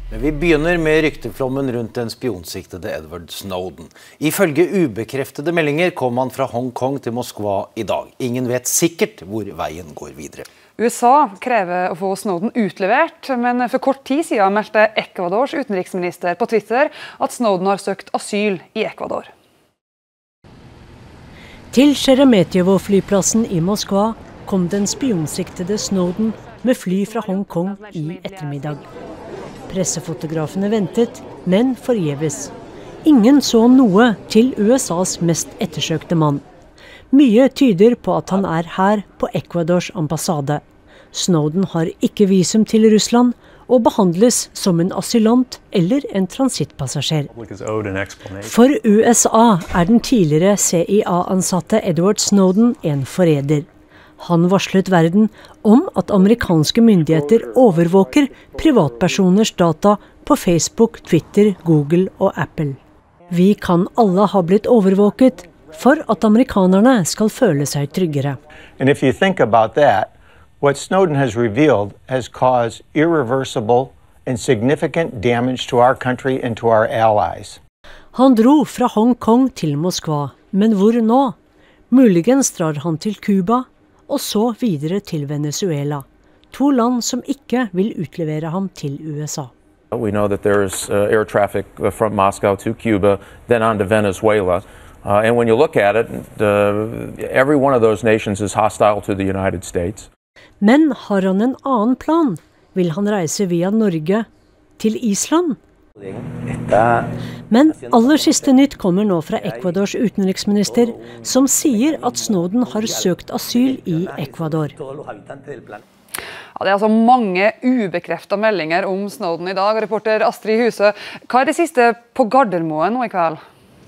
Men vi begynner med rykteflommen rundt den spionsiktede Edward Snowden. Ifølge ubekreftede meldinger kom han fra Hongkong til Moskva i dag. Ingen vet sikkert hvor veien går videre. USA krever å få Snowden utlevert, men for kort tid siden meldte Ecuadors utenriksminister på Twitter at Snowden har søkt asyl i Ecuador. Til Sheremetyevo-flyplassen i Moskva kom den spionsiktede Snowden med fly fra Hongkong i ettermiddag. Pressefotografene ventet, men forgjeves. Ingen så noe til USAs mest ettersøkte mann. Mye tyder på at han er her på Ecuadors ambassade. Snowden har ikke visum til Russland og behandles som en asylant eller en transittpassasjer. For USA er den tidligere CIA-ansatte Edward Snowden en forræder. Han varslet verden om at amerikanske myndigheter overvåker privatpersoners data på Facebook, Twitter, Google og Apple. Vi kan alle ha blitt overvåket for at amerikanerne skal føle seg tryggere. And if you think about that, what Snowden has revealed has caused irreversible and significant damage to our country and to our allies. Han dro fra Hongkong til Moskva, men hvor nå? Muligens drar han til Cuba, og så videre til Venezuela. 2 land som ikke vil utlevere ham til USA. We know that there is air traffic from Moscow to Cuba, then on to Venezuela. And when you look at it, every one of those nations is hostile to the United States. Men har han en annen plan? Vil han reise via Norge til Island? Men aller siste nytt kommer nå fra Ecuadors utenriksminister, som sier at Snowden har søkt asyl i Ecuador. Ja, det er altså mange ubekreftede meldinger om Snowden i dag. Reporter Astrid Huse, hva er det siste på Gardermoen nå i kveld?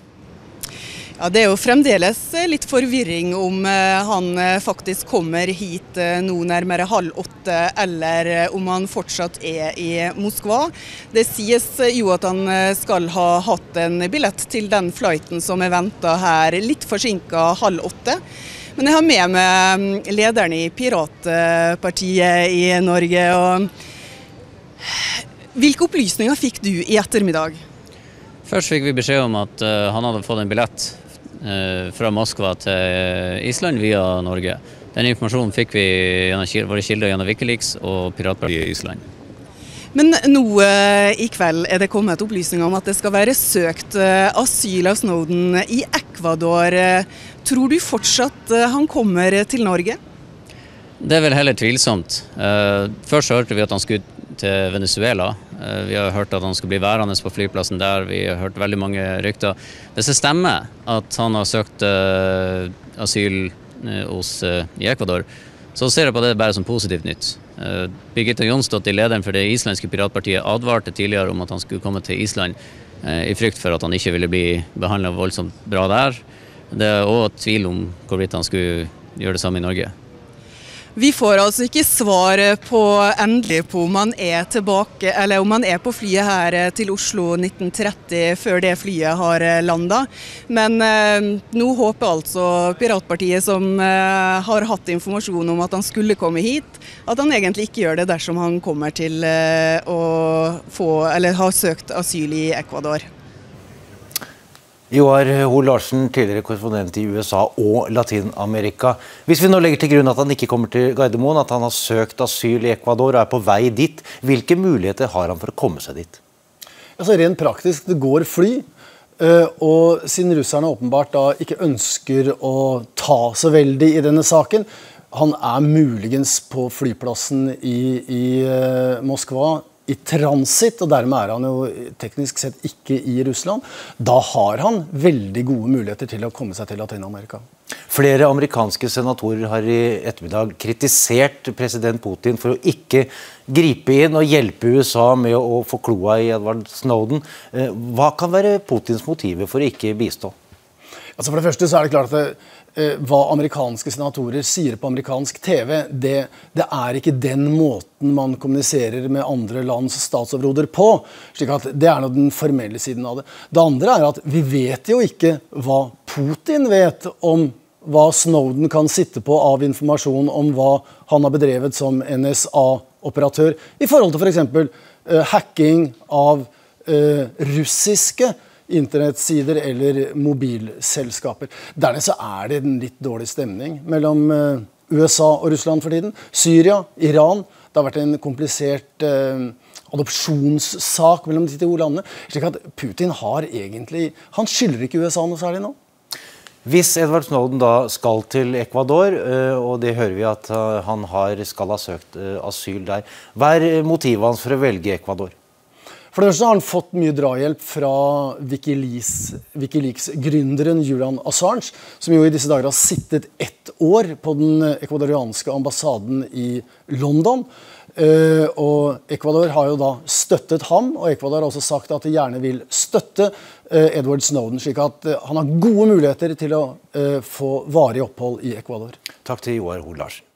Ja, det er jo fremdeles litt forvirring om han faktisk kommer hit nå nærmere 7:30, eller om han fortsatt er i Moskva. Det sies jo at han skal ha hatt en billett til den flighten som er ventet her, litt forsinket 7:30. Men jeg har med meg lederen i Piratpartiet i Norge. Og hvilke opplysninger fikk du i ettermiddag? Først fikk vi beskjed om at han hadde fått en billett fra Moskva til Island via Norge. Den informasjonen fikk vi gjennom våre kilder gjennom Wikileaks og Piratpartiet i Island. Men nå i kveld er det kommet opplysninger om at det skal være søkt asyl av Snowden i Ecuador. Tror du fortsatt han kommer til Norge? Det er vel heller tvilsomt. Først hørte vi at han skulle til Venezuela. Vi har hørt at han skulle bli værende på flyplassen der. Vi har hørt veldig mange rykter. Hvis det stemmer at han har søkt asyl i Ecuador, så ser jeg på det bare som positivt nytt. Birgitta Jonsdottir, lederen for det islandske piratpartiet, advarte tidligere om at han skulle komme til Island i frykt for at han ikke ville bli behandlet voldsomt bra der. Det er også tvil om hvorvidt han skulle gjøre det samme i Norge. Vi får altså ikke svar på endelig på om han er tilbake, eller om han er på flyet her til Oslo 1930 før det flyet har landet. Men nå håper altså Piratpartiet, som har hatt informasjon om at han skulle komme hit, at han egentlig ikke gjør det dersom han kommer til å få, eller har søkt asyl i Ecuador. Joar Hoel Larsen, tidligere korrespondent i USA og Latinamerika. Hvis vi nå legger til grunn at han ikke kommer til Gardermoen, at han har søkt asyl i Ecuador og er på vei dit, hvilke muligheter har han for å komme seg dit? Altså rent praktisk, det går fly, og siden russerne åpenbart da ikke ønsker å ta så veldig i denne saken, han er muligens på flyplassen i Moskva, i transitt, og dermed er han jo teknisk sett ikke i Russland. Da har han veldig gode muligheter til å komme seg til Latinamerika. Flere amerikanske senatorer har i ettermiddag kritisert president Putin for å ikke gripe inn og hjelpe USA med å få kloa i Edward Snowden. Hva kan være Putins motiver for å ikke bistå? Altså for det første så er det klart at hva amerikanske senatorer sier på amerikansk TV, det er ikke den måten man kommuniserer med andre lands statsoverhoder på, slik at det er den formelle siden av det. Det andre er at vi vet jo ikke hva Putin vet om hva Snowden kan sitte på av informasjon om hva han har bedrevet som NSA-operatør, i forhold til for eksempel hacking av russiske internettsider eller mobilselskaper. Dernest så det en litt dårlig stemning mellom USA og Russland for tiden. Syria, Iran, det har vært en komplisert adopsjonssak mellom de to landene, slik at Putin han skylder ikke USA noe særlig nå. Hvis Edward Snowden da skal til Ecuador, og det hører vi at han skal ha søkt asyl der, hva motivet hans for å velge Ecuador? For det første har han fått mye drahjelp fra Wikileaks-gründeren Julian Assange, som jo i disse dager har sittet 1 år på den ekvadorianske ambassaden i London. Og Ecuador har jo da støttet ham, og Ecuador har også sagt at de gjerne vil støtte Edward Snowden, slik at han har gode muligheter til å få varig opphold i Ecuador. Takk til Joar Hoel Larsen.